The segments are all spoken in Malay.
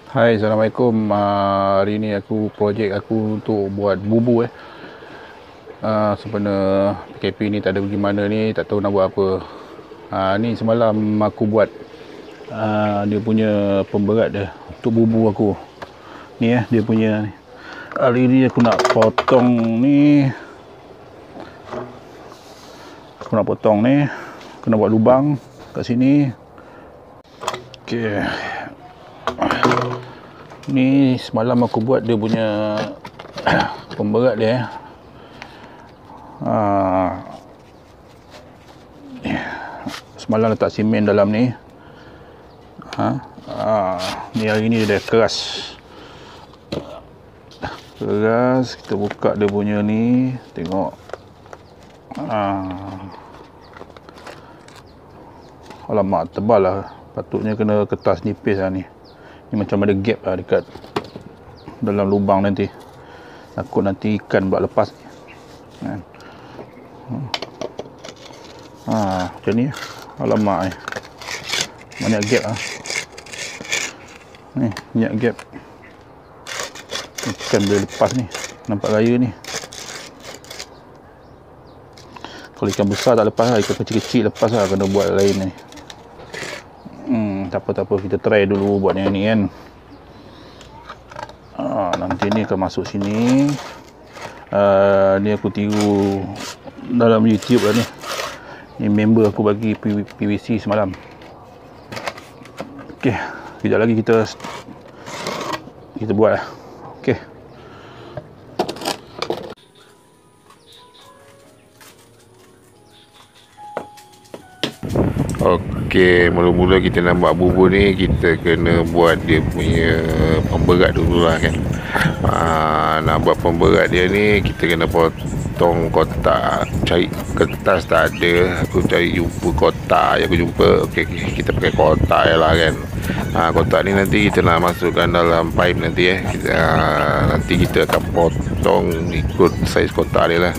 Hai, Assalamualaikum. Hari ni projek aku untuk buat bubu sebenarnya PKP ni tak ada pergi mana ni, tak tahu nak buat apa. Ni semalam aku buat dia punya pemberat dia untuk bubu aku. Ni dia punya ni. Hari ni aku nak potong ni. Aku nak potong ni. Kena buat lubang kat sini. Okey. Ni semalam aku buat dia punya pemberat dia. Semalam letak simen dalam ni. Ni hari ni dia keras. Kita buka dia punya ni, tengok. Alamak, tebal lah. Patutnya kena kertas nipis lah ni. Ni macam ada gap lah dekat dalam lubang nanti. Takut nanti ikan pula lepas ni. Macam ni. Alamak ni. Banyak gap lah. Ni, banyak gap. Ikan boleh lepas ni. Nampak raya ni. Kalau ikan besar tak lepas lah. Ikan kecil-kecil lepas lah. Kena buat lain ni. Tak apa, kita try dulu buat yang ni kan. Nanti ni akan masuk sini. Ni aku tiru dalam YouTube lah ni. Ni member aku bagi PVC semalam. Okey, kejap lagi kita buat lah. Okey. Okey, mula-mula kita nak buat bubur ni, kita kena buat dia punya pemberat dulu lah kan. Nak buat pemberat dia ni, kita kena potong kotak. Cari kertas tak ada, aku cari jumpa kotak yang aku jumpa. Okey, kita pakai kotak je lah kan. Kotak ni nanti kita nak masukkan dalam pipe nanti nanti kita akan potong ikut saiz kotak dia lah.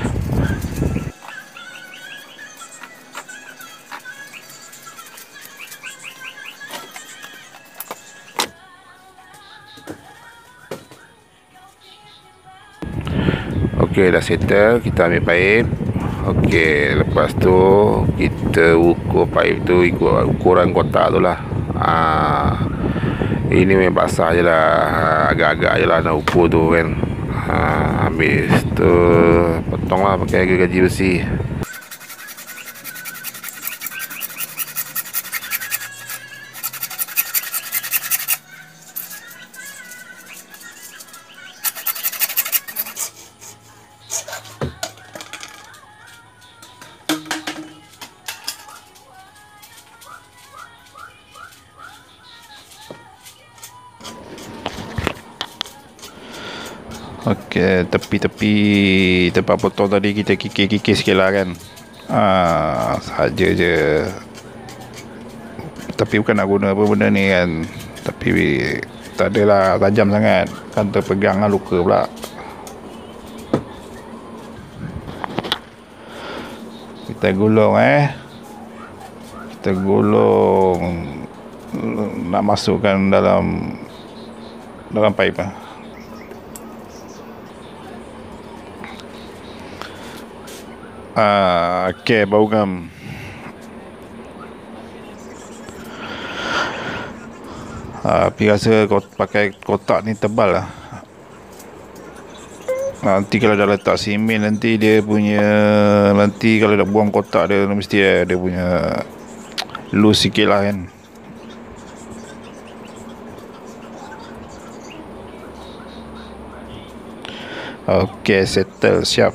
Okey, dah settle, kita ambil paip. Okey, lepas tu kita ukur paip tu ikut ukuran kotak tu lah. Ini memang basah je lah, agak-agak je lah nak ukur tu kan. Habis tu potong lah pakai gergaji besi. Okey, tepi-tepi tempat potong tadi kita kikir-kikir sikit lah kan. Sahaja je. Tapi bukan nak guna apa benda ni kan. Tapi tak adalah tajam sangat. Kan terpegang lah, luka pula. Kita gulung Kita gulung. Nak masukkan dalam pipe lah. Okey, bau gam. Tapi rasa pakai kotak ni tebal lah. Nanti kalau dah letak simen, nanti kalau dah buang kotak dia, mesti dia punya loose sikit lah kan. Okey, settle, siap.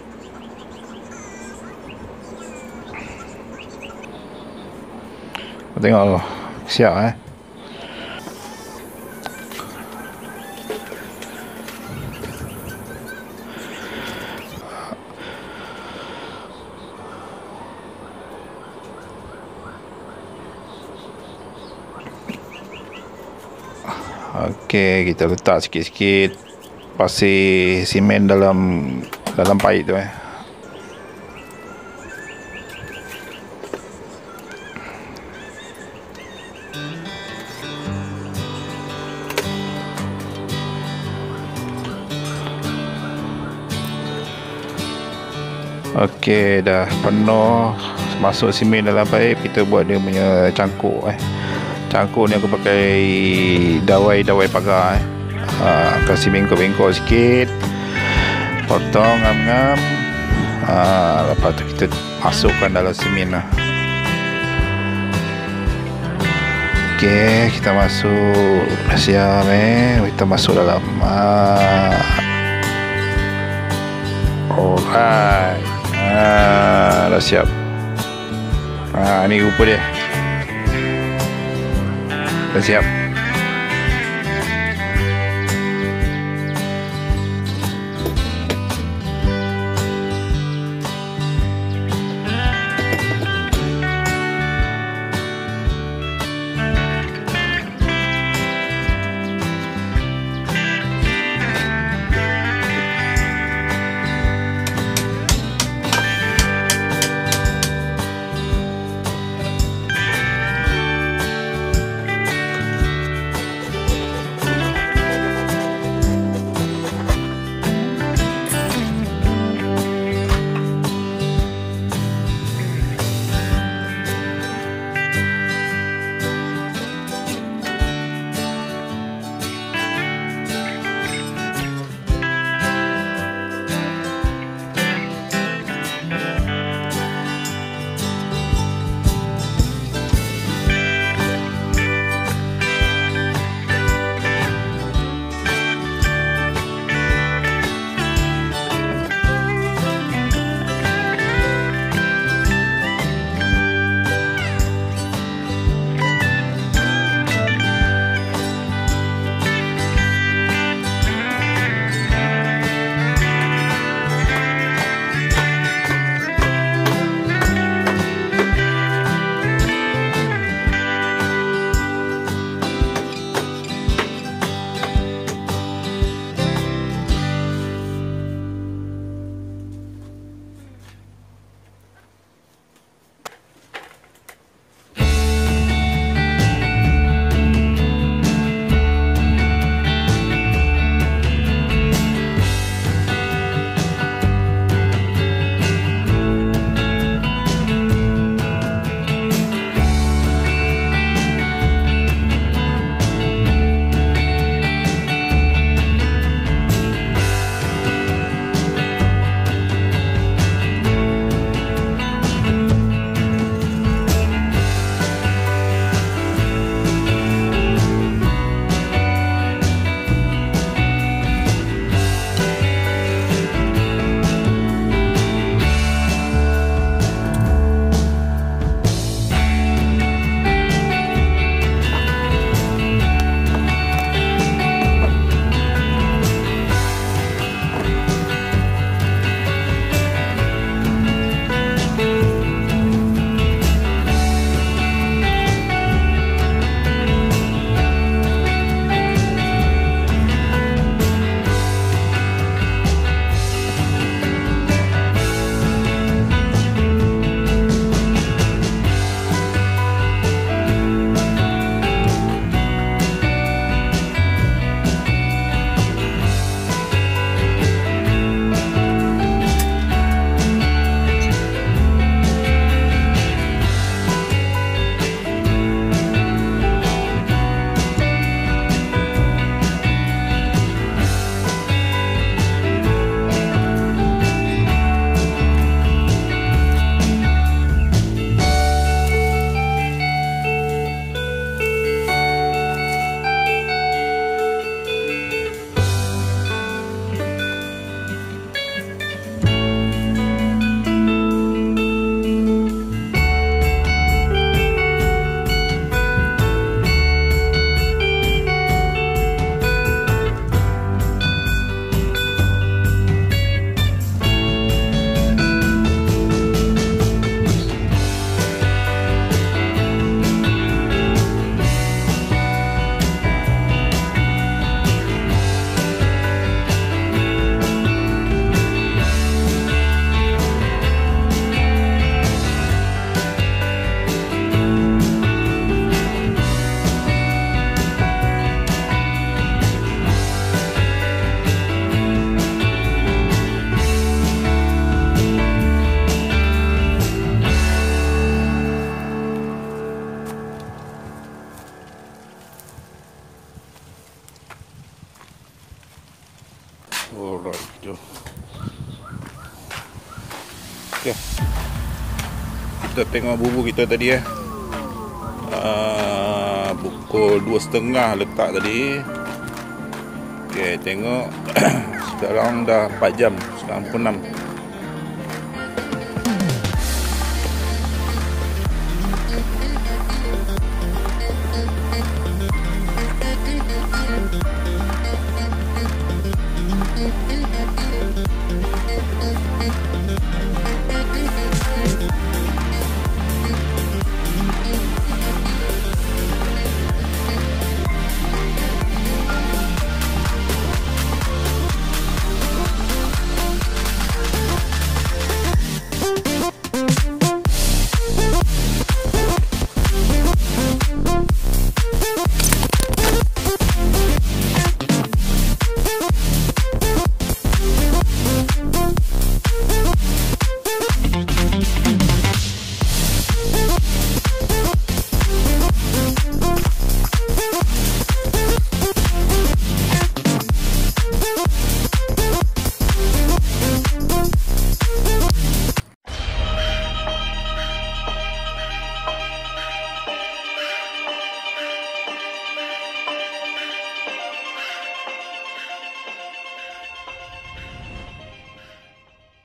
Tengok siap Okey, kita letak sikit-sikit pasir simen dalam paip tu Okey, dah penuh. Masuk simen dalam paip, kita buat dia punya cangkuk. Cangkuk ni aku pakai dawai pagar. Kasih bengkok-bengkok sikit, potong ngam-ngam. Lepas tu kita masukkan dalam simen lah. Okey, kita masuk. Dah siap kita masuk dalam. Alright. Dah siap. Ni rupa dia. Dah siap. Alright, jom. Okay. Kita tengok bubur kita tadi pukul 2.30 letak tadi. Okay, tengok sekarang dah 4 jam. Sekarang pukul 6.